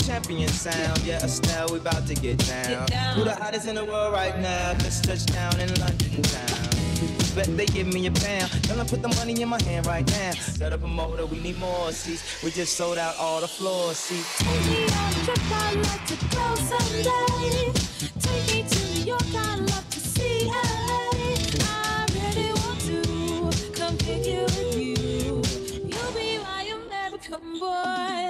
champion sound. Yeah, Estelle, we about to get down. Who the hottest in the world right now? Just touchdown in London town. Bet they give me a pound. Tell them put the money in my hand right now. Set up a motor, we need more seats. We just sold out all the floor seats. Take me on a trip, I'd like to go someday. Take me to New York, I'd love to see LA. I really want to come pick you with you. You'll be my American boy.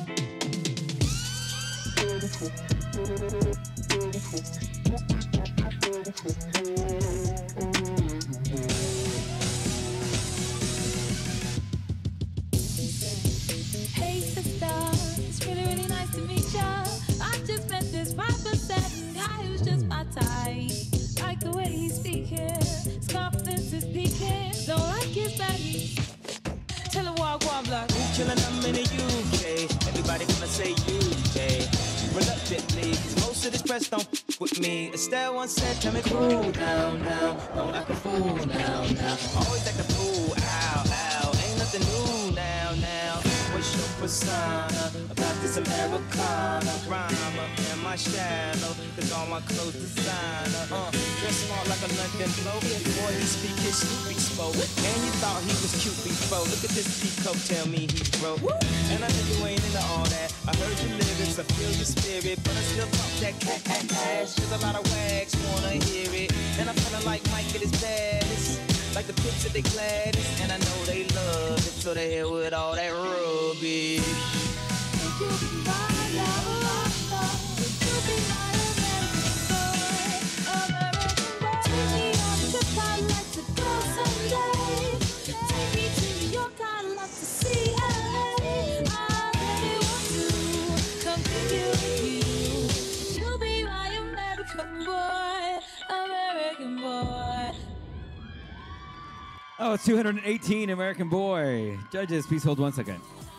Hey sister, it's really, really nice to meet ya. I just met this 5% guy who's just my type. Like the way he's speaking, his confidence is peaking. Don't like his baggy. Tell him walk one block. We chillin', I'm in the UK. Everybody gonna say UK. Reluctantly, 'cause most of this press don't f with me. Estelle once said, tell me cool down, down. Don't act a fool now, now. Always act a fool, ow, ow. Ain't nothing new now, now. What's your persona about this Americana rhymer and my shadow? 'Cause all my clothes designer. Dress smart like a London bloke. Boy, he speak his Snoopy spoke. And you thought he was cute before. Look at this peacoat, tell me he's broke. And I know you ain't into all that. I heard your lyrics, I feel your spirit, but I still talk that cash. There's a lot of wags wanna hear it, and I'm feeling like Mike at his baddest. Like the pics of they gladdest, and I know they love it, so they here with all that rubbish. You'll be my love, you'll be my American boy, American boy. Take me on a trip, I'd like to go someday. Take me to New York, I'd love to see LA. I really want to come pick you with you. You'll be my American boy, American boy. Oh, it's 218, American Boy. Judges, please hold 1 second.